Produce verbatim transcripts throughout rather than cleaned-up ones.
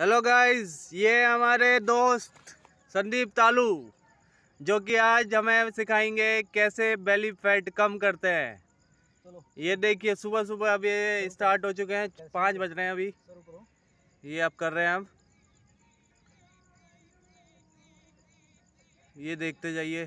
Hello guys, ये हमारे दोस्त संदीप तालू जो कि आज हमें सिखाएंगे कैसे बेली फैट कम करते हैं। चलो ये देखिए, सुबह सुबह अब ये स्टार्ट हो चुके हैं, पाँच बज रहे हैं अभी। ये अब कर रहे हैं। अब ये देखते जाइए,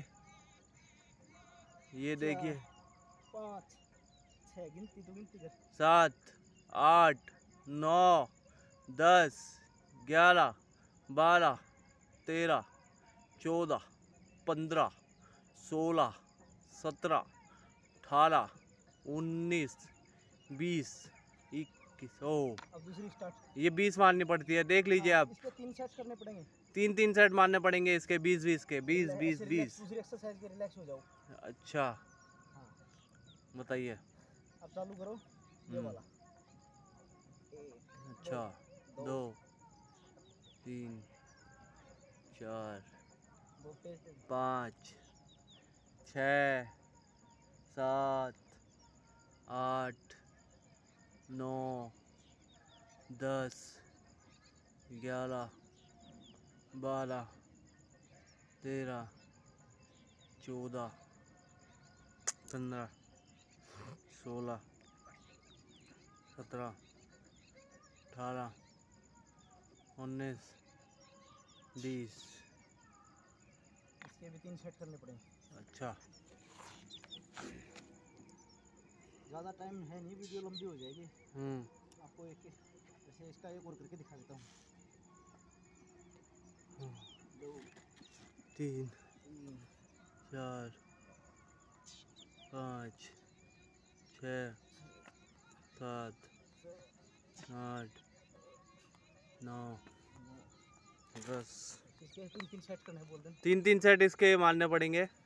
ये देखिए, पाँच छः गिनती तो गिनती कर सात आठ नौ दस ग्यारह बारह तेरह चौदह पंद्रह सोलह सत्रह अठारह उन्नीस बीस इक्कीस। ओ अब दूसरी स्टार्ट। ये बीस मारनी पड़ती है, देख लीजिए आप। इसके तीन सेट करने पड़ेंगे, तीन तीन सेट मारने पड़ेंगे इसके, बीस बीस के, बीस बीस बीस। दूसरी एक्सरसाइज के रिलैक्स हो जाओ। अच्छा हाँ बताइए। अब चालू करो ये वाला। एक, अच्छा, दो, दो तीन चार पाँच छः सात आठ नौ दस ग्यारह बारह तेरह चौदह पंद्रह सोलह सत्रह अठारह उन्नीस बीस। इसके भी तीन सेट करने पड़ेंगे। अच्छा, ज़्यादा टाइम है नहीं, वीडियो लंबी हो जाएगी। हम्म आपको एक जैसे इसका एक और करके दिखा देता हूँ। दो तीन तीन चार पाँच छः सात आठ नौ दस। इसके तीन तीन सेट करने बोल दें। तीन तीन सेट इसके मारने पड़ेंगे।